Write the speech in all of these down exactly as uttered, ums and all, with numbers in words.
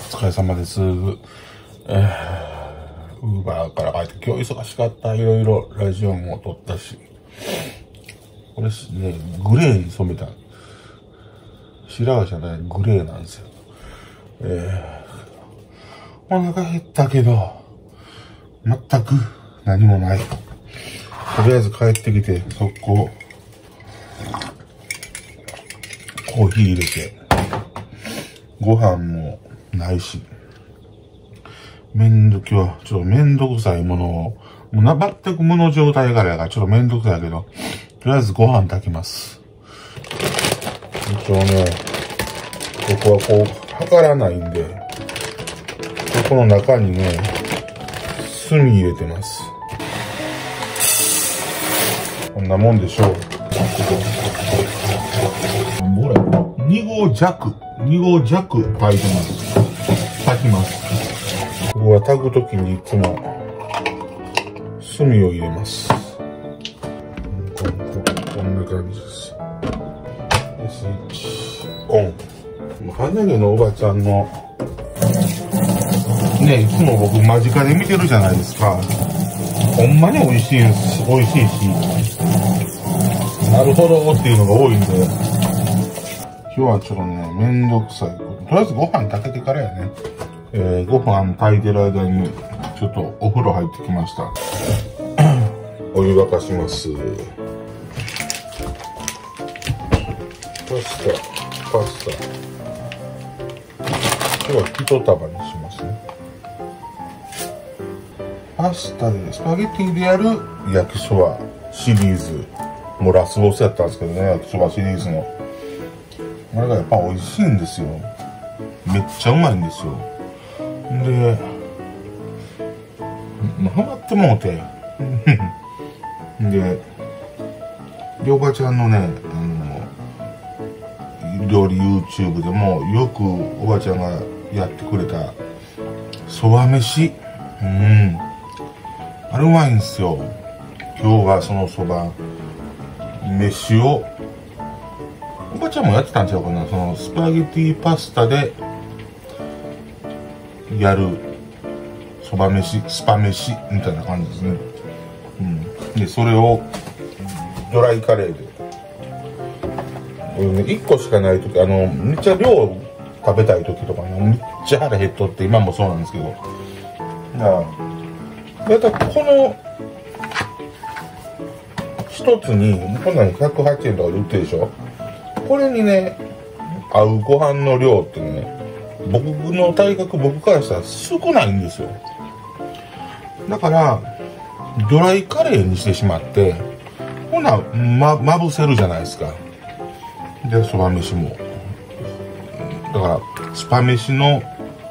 疲れ様です。えー、ウーバーから帰って、今日忙しかった。いろいろラジオも撮ったし。これね、グレーに染めた。白髪じゃない、グレーなんですよ。えー、お腹減ったけど、全く何もない。とりあえず帰ってきて、速攻、コーヒー入れて、ご飯もないし、めんどきは、ちょっとめんどくさいものを、もうな、全く無の状態からやから、ちょっとめんどくさいけど、とりあえずご飯炊きます。一応ね、ここはこう、測らないんで、ここの中にね、炭入れてます。こんなもんでしょう。ほら、に合弱、に合弱炊いてます。炊きます。ここは炊くときにいつも炭を入れます。こん、こん、こんな感じです。スイッチオン。花毛のおばちゃんのね、いつも僕間近で見てるじゃないですか。ほんまに美味しいです。美味しいし、なるほどっていうのが多いんで、今日はちょっとね、めんどくさいこと。とりあえずご飯炊けてからやね。えー、ご飯炊いてる間に、ちょっとお風呂入ってきました。お湯沸かします。パスタ、パスタ。今日は一束にしますね。パスタで、スパゲティでやる焼きそばシリーズ。もうラスボスやったんですけどね、焼きそばシリーズの。あれがやっぱ美味しいんですよ。めっちゃうまいんですよ。で、ハマってもうて。で、りょうかちゃんのね、あの、料理 YouTube でもよくおばちゃんがやってくれたそば飯。うん。あれうまいんですよ。今日はそのそば飯を、おばちゃんもやってたんちゃうかな。そのスパゲティパスタでやるそば飯、スパ飯みたいな感じですね。うん。で、それをドライカレーで。これね、いっこしかないとき、あの、めっちゃ量食べたいときとかね、めっちゃ腹減っとって、今もそうなんですけど。だから、だいたいこの一つに、こんなのひゃくはちえんとかで売ってるでしょ。これにね、合うご飯の量ってね、僕の体格、僕からしたら少ないんですよ。だから、ドライカレーにしてしまって、ほな、ま、まぶせるじゃないですか。で、そば飯も。だから、スパ飯の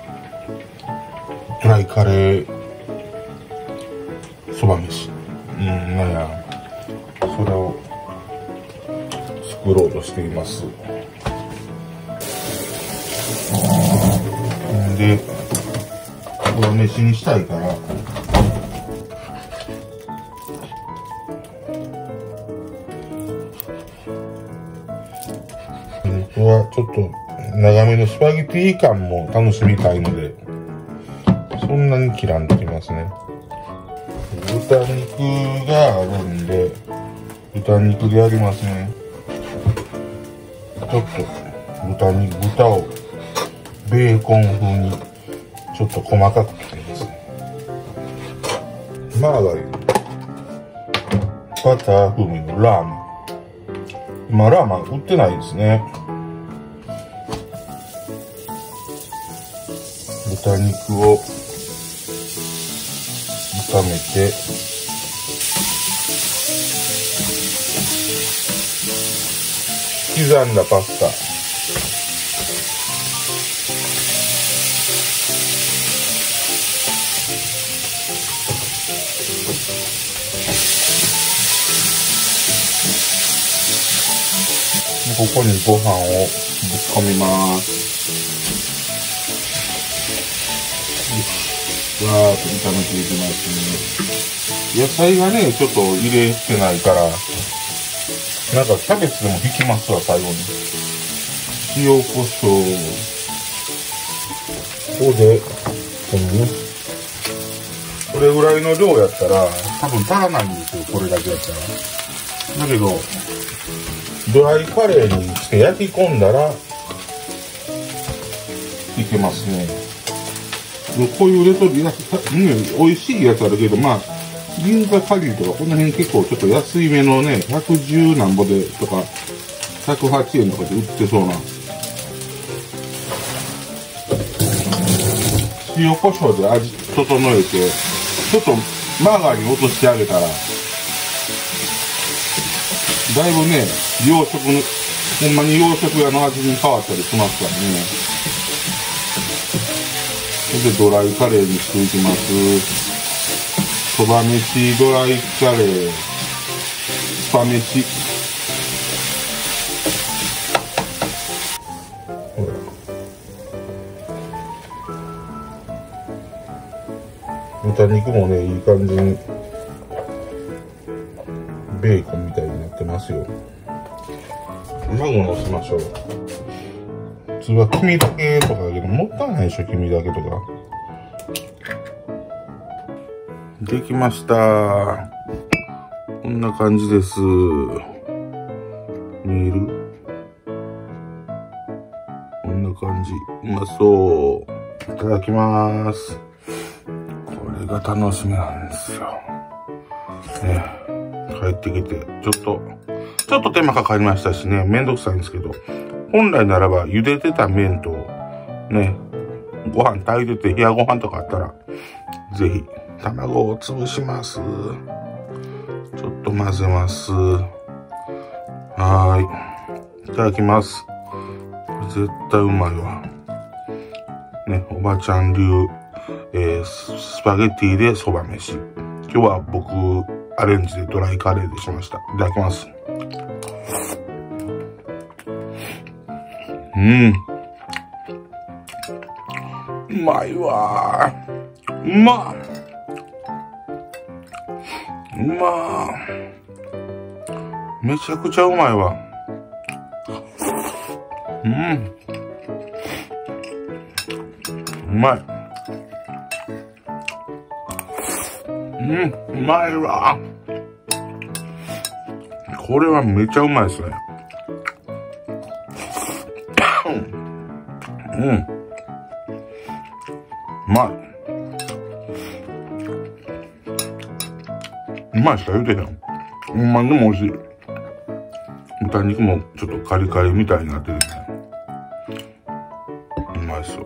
ドライカレーそば飯。うん、なんや、それを作ろうとしています。で、これ飯にしたいから、僕はちょっと長めのスパゲティ感も楽しみたいので、そんなに切らんときますね。豚肉があるんで、豚肉でやりますね。ちょっと豚肉、豚をベーコン風にちょっと細かく切りますね。マーガリン、バター風味のラーメン。今ラーメン売ってないですね。豚肉を炒めて、刻んだパスタ、ここにご飯をぶっ込みます。わーっと炒めていきますね。野菜がね、ちょっと入れてないから、なんかキャベツでも引きますわ、最後に。塩コショウ、 こで、このね、これぐらいの量やったら、多分足らないんですよ、これだけやったら。だけど、ドライカレーにして焼き込んだら、いけますね。こういうレトルト、ね、美味しいやつあるけど、まあ、銀座カリーとかこの辺結構ちょっと安いめのね、ひゃくじゅうなんぼでとか、ひゃくはちえんとかで売ってそうな。塩コショウで味整えて、ちょっとマーガリン落としてあげたら、だいぶね、洋食の、ほんまに洋食屋の味に変わったりしますからね。で、ドライカレーにしていきます。そば飯、ドライカレー、スパ飯。ほら。豚肉もね、いい感じに、ベーコンみたいになってますよ。卵のせましょう。普通は黄身だけとかだけど、もったいないでしょ、黄身だけとか。できました。こんな感じです。見える？こんな感じ。うまそう。いただきます。これが楽しみなんですよ。ね、帰ってきて、ちょっと、ちょっと手間かかりましたしね、めんどくさいんですけど、本来ならば茹でてた麺と、ね、ご飯炊いてて冷やご飯とかあったら、ぜひ、卵を潰します。ちょっと混ぜます。はーい。いただきます。絶対うまいわ。ね、おばちゃん流、えー、スパゲッティでそば飯。今日は僕、アレンジでドライカレーでしました。いただきます。うん。うまいわー。うまっ。うまー。めちゃくちゃうまいわ。うん。うまい。うん、うまいわ。これはめちゃうまいですね。うん。うまい。うまいしか言うてへん。ほんまにも美味しい。豚肉もちょっとカリカリみたいになってるね。うまいっすわ。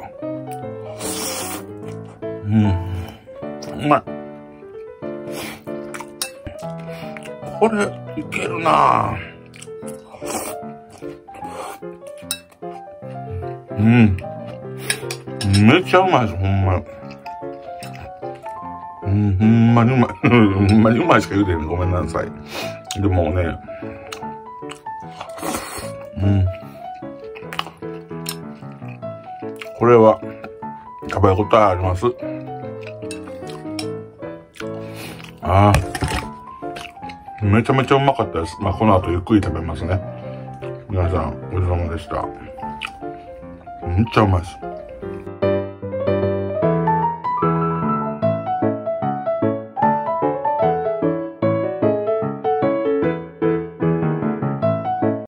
うん。うまい。これ、いけるなぁ。うん。めっちゃうまいです、ほんまに。うん、ほんまにうまい。ほんまにうまいしか言うてへん。ごめんなさい。でもね、うん。これは、食べ応えあります。ああ。めちゃめちゃうまかったです。まあ、この後ゆっくり食べますね。皆さん、お疲れ様でした。めっちゃうまいです。